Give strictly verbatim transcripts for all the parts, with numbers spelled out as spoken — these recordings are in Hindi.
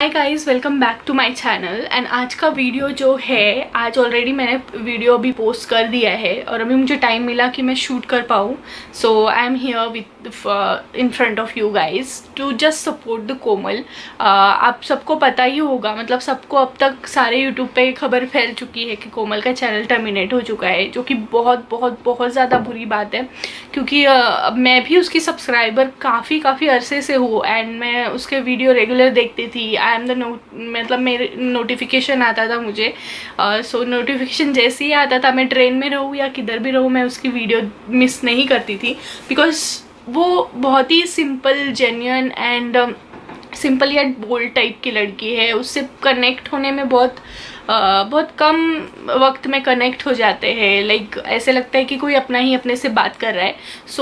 Hi guys, welcome back to my channel. And आज का वीडियो जो है, आज ऑलरेडी मैंने वीडियो अभी पोस्ट कर दिया है और अभी मुझे टाइम मिला कि मैं शूट कर पाऊँ। So I am here with in front of you guys to just support the Komal. uh, आप सबको पता ही होगा, मतलब सबको अब तक सारे यूट्यूब पे खबर फैल चुकी है कि कोमल का चैनल टर्मिनेट हो चुका है, जो कि बहुत बहुत बहुत ज़्यादा बुरी बात है क्योंकि uh, मैं भी उसकी सब्सक्राइबर काफ़ी काफ़ी अरसे से हूँ एंड मैं उसके वीडियो रेगुलर देखती थी। आई एम द नो मतलब मेरे नोटिफिकेशन आता था मुझे, सो नोटिफिकेशन जैसे ही आता था, मैं ट्रेन में रहूँ या किधर भी रहूँ, मैं उसकी वीडियो मिस नहीं करती थी बिकॉज वो बहुत ही सिंपल, जेन्युइन एंड सिंपल या बोल्ड टाइप की लड़की है। उससे कनेक्ट होने में बहुत Uh, बहुत कम वक्त में कनेक्ट हो जाते हैं। लाइक like, ऐसे लगता है कि कोई अपना ही अपने से बात कर रहा है।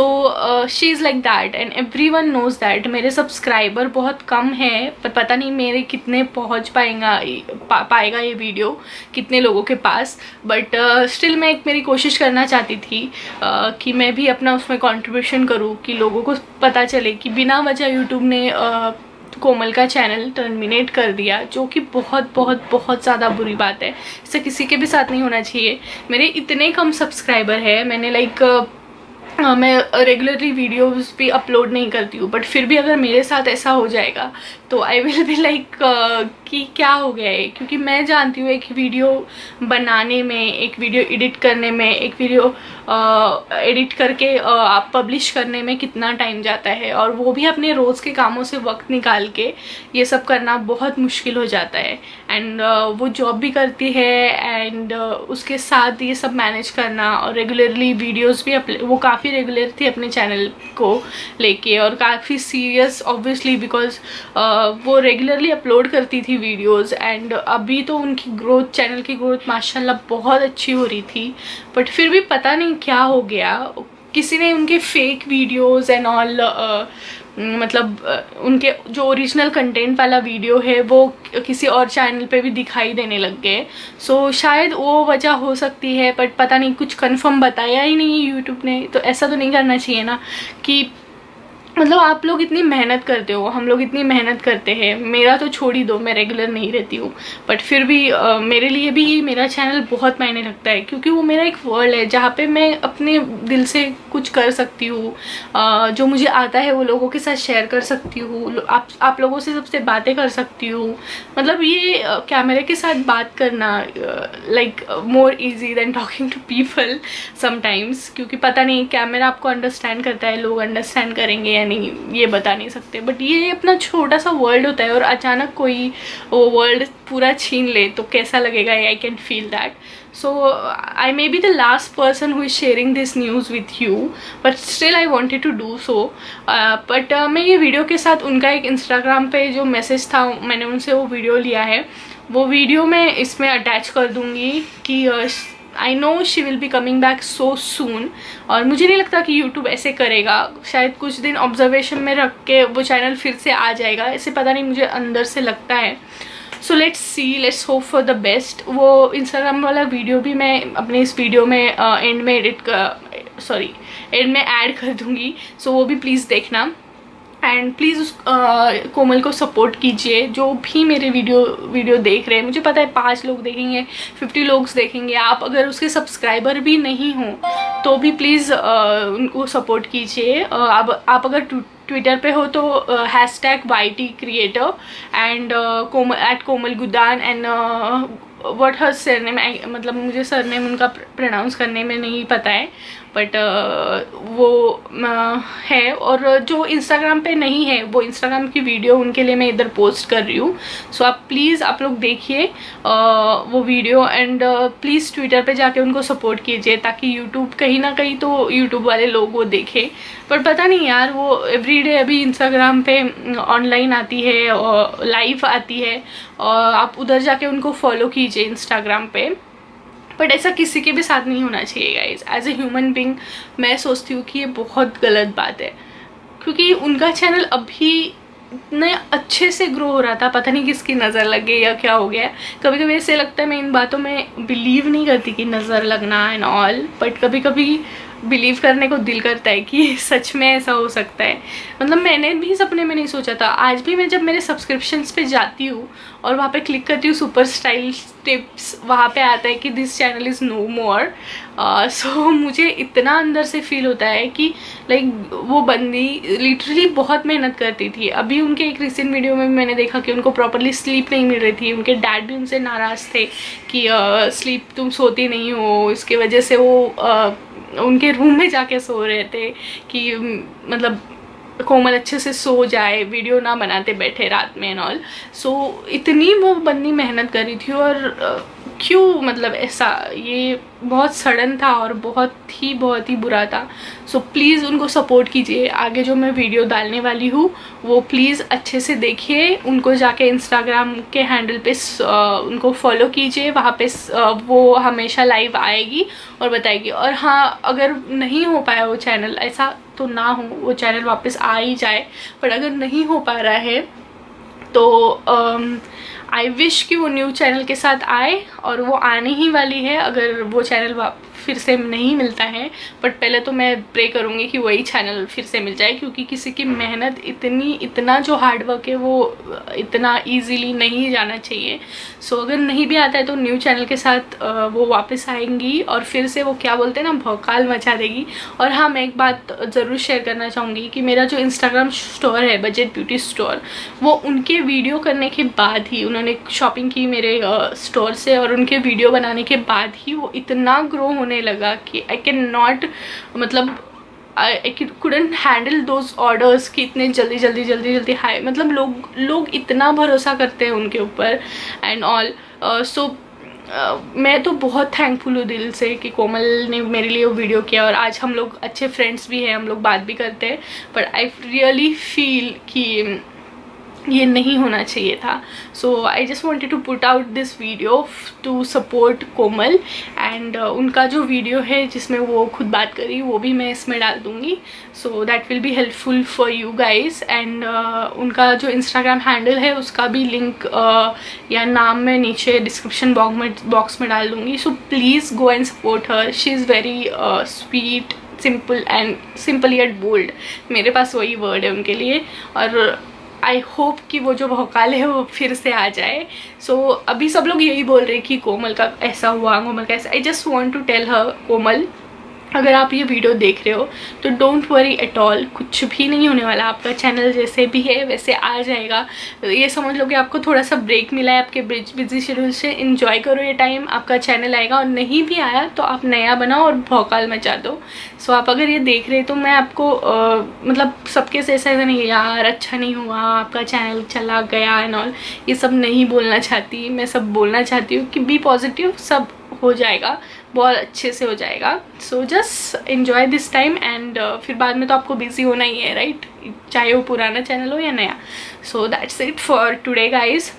So she is like that and everyone knows that. मेरे सब्सक्राइबर बहुत कम है, पर पता नहीं मेरे कितने पहुंच पाएगा पा, पाएगा ये वीडियो कितने लोगों के पास। बट स्टिल uh, मैं एक मेरी कोशिश करना चाहती थी uh, कि मैं भी अपना उसमें कंट्रीब्यूशन करूँ कि लोगों को पता चले कि बिना वजह यूट्यूब ने uh, कोमल का चैनल टर्मिनेट कर दिया, जो कि बहुत बहुत बहुत ज़्यादा बुरी बात है। इससे किसी के भी साथ नहीं होना चाहिए। मेरे इतने कम सब्सक्राइबर है, मैंने लाइक Uh, मैं रेगुलरली वीडियोस भी अपलोड नहीं करती हूँ, बट फिर भी अगर मेरे साथ ऐसा हो जाएगा तो आई विल बी लाइक कि क्या हो गया है। क्योंकि मैं जानती हूँ एक वीडियो बनाने में, एक वीडियो एडिट करने में, एक वीडियो एडिट uh, करके uh, आप पब्लिश करने में कितना टाइम जाता है, और वो भी अपने रोज़ के कामों से वक्त निकाल के ये सब करना बहुत मुश्किल हो जाता है। एंड uh, वो जॉब भी करती है एंड uh, उसके साथ ये सब मैनेज करना, और रेगुलरली वीडियोज़ भी वो काफ़ी रेगुलर थी अपने चैनल को लेके और काफ़ी सीरियस ऑब्वियसली बिकॉज वो रेगुलरली अपलोड करती थी वीडियोस। एंड अभी तो उनकी ग्रोथ, चैनल की ग्रोथ माशाल्लाह बहुत अच्छी हो रही थी, बट फिर भी पता नहीं क्या हो गया। किसी ने उनके फेक वीडियोस एंड ऑल, मतलब उनके जो ओरिजिनल कंटेंट वाला वीडियो है वो किसी और चैनल पे भी दिखाई देने लग गए। सो so, शायद वो वजह हो सकती है, बट पता नहीं, कुछ कंफर्म बताया ही नहीं यूट्यूब ने। तो ऐसा तो नहीं करना चाहिए ना कि मतलब आप लोग इतनी मेहनत करते हो, हम लोग इतनी मेहनत करते हैं। मेरा तो छोड़ ही दो, मैं रेगुलर नहीं रहती हूँ, बट फिर भी आ, मेरे लिए भी मेरा चैनल बहुत मायने रखता है क्योंकि वो मेरा एक वर्ल्ड है जहाँ पे मैं अपने दिल से कुछ कर सकती हूँ, जो मुझे आता है वो लोगों के साथ शेयर कर सकती हूँ, आप आप लोगों से सबसे बातें कर सकती हूँ। मतलब ये कैमरे के साथ बात करना like more easy than talking to people sometimes, क्योंकि पता नहीं कैमरा आपको अंडरस्टैंड करता है, लोग अंडरस्टैंड करेंगे नहीं, ये बता नहीं सकते। बट ये अपना छोटा सा वर्ल्ड होता है और अचानक कोई वो वर्ल्ड पूरा छीन ले तो कैसा लगेगा, I can feel that. So I may be the last person who is sharing this news with you, but still I wanted to do so. But मैं ये वीडियो के साथ उनका एक इंस्टाग्राम पे जो मैसेज था, मैंने उनसे वो वीडियो लिया है, वो वीडियो मैं इसमें अटैच कर दूँगी कि uh, I know she will be coming back so soon. और मुझे नहीं लगता कि यूट्यूब ऐसे करेगा, शायद कुछ दिन ऑब्जर्वेशन में रख के वो चैनल फिर से आ जाएगा, ऐसे पता नहीं, मुझे अंदर से लगता है। So let's see, let's hope for the best. वो इंस्टाग्राम वाला वीडियो भी मैं अपने इस वीडियो में एंड uh, में एडिट कर सॉरी एंड में ऐड कर दूँगी, सो so वो भी प्लीज़ देखना। एंड प्लीज़ उस uh, कोमल को सपोर्ट कीजिए, जो भी मेरे वीडियो वीडियो देख रहे हैं। मुझे पता है पाँच लोग देखेंगे, फिफ्टी लोग देखेंगे। आप अगर उसके सब्सक्राइबर भी नहीं हो तो भी प्लीज़ uh, उनको सपोर्ट कीजिए। uh, आप, आप अगर ट्विटर पे हो तो hashtag Y T creator and Komal at Komal Gudan and what her surname, मतलब मुझे सरनेम उनका प्रोनाउंस करने में नहीं पता है, बट uh, वो uh, है। और जो इंस्टाग्राम पे नहीं है, वो इंस्टाग्राम की वीडियो उनके लिए मैं इधर पोस्ट कर रही हूँ। सो so, आप प्लीज़ आप लोग देखिए uh, वो वीडियो एंड प्लीज़ ट्विटर पे जाके उनको सपोर्ट कीजिए, ताकि यूट्यूब कहीं ना कहीं तो यूट्यूब वाले लोग वो देखें। पर पता नहीं यार, वो एवरीडे अभी इंस्टाग्राम पे ऑनलाइन आती है और लाइव आती है, और आप उधर जाके उनको फॉलो कीजिए इंस्टाग्राम पे। बट ऐसा किसी के भी साथ नहीं होना चाहिए guys. As a human being मैं सोचती हूँ कि ये बहुत गलत बात है, क्योंकि उनका चैनल अभी इतने अच्छे से ग्रो हो रहा था, पता नहीं किसकी नज़र लग गई या क्या हो गया। कभी कभी ऐसे लगता है, मैं इन बातों में बिलीव नहीं करती कि नज़र लगना एंड ऑल, बट कभी कभी बिलीव करने को दिल करता है कि सच में ऐसा हो सकता है। मतलब मैंने भी सपने में नहीं सोचा था। आज भी मैं जब मेरे सब्सक्रिप्शंस पे जाती हूँ और वहाँ पे क्लिक करती हूँ सुपर स्टाइल टिप्स, वहाँ पे आता है कि this channel is no more. So मुझे इतना अंदर से फील होता है कि लाइक वो बंदी लिटरली बहुत मेहनत करती थी। अभी उनके एक रिसेंट वीडियो में मैंने देखा कि उनको प्रॉपरली स्लीप नहीं मिल रही थी। उनके डैड भी उनसे नाराज़ थे कि स्लीप uh, तुम सोती नहीं हो, इसके वजह से वो uh, उनके रूम में जाके सो रहे थे कि मतलब कोमल अच्छे से सो जाए, वीडियो ना बनाते बैठे रात में एंड ऑल। सो इतनी वो बंदी मेहनत करी थी और क्यों मतलब ऐसा, ये बहुत सडन था और बहुत ही बहुत ही बुरा था। सो so, प्लीज़ उनको सपोर्ट कीजिए। आगे जो मैं वीडियो डालने वाली हूँ वो प्लीज़ अच्छे से देखिए। उनको जाके इंस्टाग्राम के हैंडल पे उनको फॉलो कीजिए, वहाँ पे वो हमेशा लाइव आएगी और बताएगी। और हाँ, अगर नहीं हो पाया वो चैनल, ऐसा तो ना हो वो चैनल वापस आ ही जाए, पर अगर नहीं हो पा रहा है तो आई विश कि वो न्यू चैनल के साथ आए, और वो आने ही वाली है अगर वो चैनल फिर से नहीं मिलता है। बट पहले तो मैं प्रे करूँगी कि वही चैनल फिर से मिल जाए, क्योंकि किसी की मेहनत इतनी इतना जो हार्डवर्क है वो इतना इजीली नहीं जाना चाहिए। सो so, अगर नहीं भी आता है तो न्यू चैनल के साथ वो वापस आएंगी और फिर से वो क्या बोलते हैं ना, भौकाल मचा देगी। और हाँ, मैं एक बात ज़रूर शेयर करना चाहूँगी कि मेरा जो इंस्टाग्राम स्टोर है, बजट ब्यूटी स्टोर, वो उनके वीडियो करने के बाद ही, उन्होंने शॉपिंग की मेरे स्टोर से और उनके वीडियो बनाने के बाद ही वो इतना ग्रो होने लगा कि आई कैन नॉट, मतलब I couldn't handle those orders कि इतने जल्दी जल्दी जल्दी जल्दी हाई, मतलब लोग लोग इतना भरोसा करते हैं उनके ऊपर एंड ऑल। सो मैं तो बहुत थैंकफुल हूँ दिल से कि कोमल ने मेरे लिए वो वीडियो किया, और आज हम लोग अच्छे फ्रेंड्स भी हैं, हम लोग बात भी करते हैं। बट आई रियली फील कि ये नहीं होना चाहिए था। So I just wanted to put out this video to support Komal. And उनका जो वीडियो है जिसमें वो खुद बात करी, वो भी मैं इसमें डाल दूँगी। So that will be helpful for you guys. And उनका जो इंस्टाग्राम हैंडल है उसका भी लिंक uh, या नाम मैं नीचे डिस्क्रिप्शन बॉक्स में बॉक्स में डाल दूँगी। So please go and support her. She is very sweet, simple and simple yet bold. मेरे पास वही वर्ड है उनके लिए। और आई होप कि वो जो भौकाल है वो फिर से आ जाए। सो so, अभी सब लोग यही बोल रहे हैं कि कोमल का ऐसा हुआ, कोमल का ऐसा। I just want to tell her, Komal अगर आप ये वीडियो देख रहे हो तो डोंट वरी एट ऑल, कुछ भी नहीं होने वाला। आपका चैनल जैसे भी है वैसे आ जाएगा। ये समझ लो कि आपको थोड़ा सा ब्रेक मिला है आपके बिजी शेड्यूल से। एंजॉय करो ये टाइम, आपका चैनल आएगा। और नहीं भी आया तो आप नया बनाओ और भौकाल मचा दो। सो आप अगर ये देख रहे तो मैं आपको आ, मतलब सबके से ऐसा नहीं यार अच्छा नहीं हुआ, आपका चैनल चला गया एंड ऑल, ये सब नहीं बोलना चाहती। मैं सब बोलना चाहती हूँ कि बी पॉजिटिव, सब हो जाएगा, बहुत अच्छे से हो जाएगा। So just enjoy this time and फिर बाद में तो आपको बिजी होना ही है, राइट right? चाहे वो पुराना चैनल हो या नया। So that's it for today guys.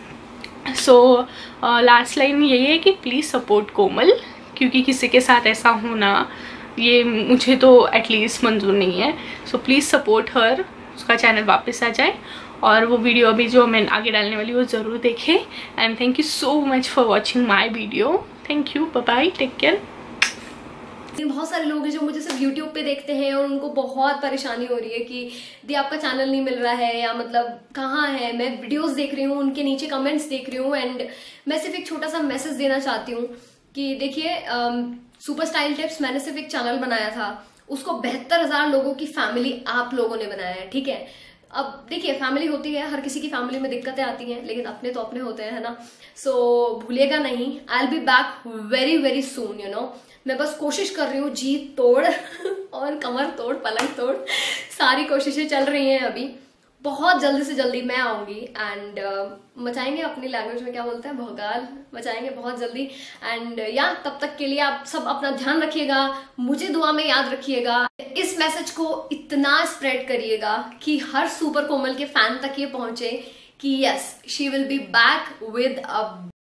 So last line यही है कि प्लीज़ सपोर्ट कोमल, क्योंकि किसी के साथ ऐसा होना ये मुझे तो एटलीस्ट मंजूर नहीं है। सो प्लीज़ सपोर्ट हर, उसका चैनल वापस आ जाए और वो वीडियो अभी जो मैं आगे डालने वाली वो ज़रूर देखें। And thank you so much for watching my video. Thank you, bye bye, take care. बहुत सारे लोग हैं जो मुझे सिर्फ यूट्यूब पे देखते हैं और उनको बहुत परेशानी हो रही है कि दी आपका चैनल नहीं मिल रहा है, या मतलब कहाँ है। मैं वीडियोस देख रही हूँ, उनके नीचे कमेंट्स देख रही हूँ, एंड मैं सिर्फ एक छोटा सा मैसेज देना चाहती हूँ कि देखिए, सुपर स्टाइल टिप्स मैंने सिर्फ एक चैनल बनाया था, उसको बहत्तर हजार लोगों की फैमिली आप लोगों ने बनाया है, ठीक है। अब देखिए, फैमिली होती है, हर किसी की फैमिली में दिक्कतें आती हैं, लेकिन अपने तो अपने होते हैं, है ना। सो so, भूलिएगा नहीं, I will be back very very soon, you know. मैं बस कोशिश कर रही हूँ, जी तोड़ और कमर तोड़, पलंग तोड़, सारी कोशिशें चल रही हैं अभी। बहुत जल्दी से जल्दी मैं आऊंगी एंड uh, मचाएंगे, अपनी लैंग्वेज में क्या बोलते हैं, भौकाल मचाएंगे बहुत जल्दी। एंड या तब तक के लिए आप सब अपना ध्यान रखिएगा, मुझे दुआ में याद रखिएगा। इस मैसेज को इतना स्प्रेड करिएगा कि हर सुपर कोमल के फैन तक ये पहुंचे कि yes, she will be back with a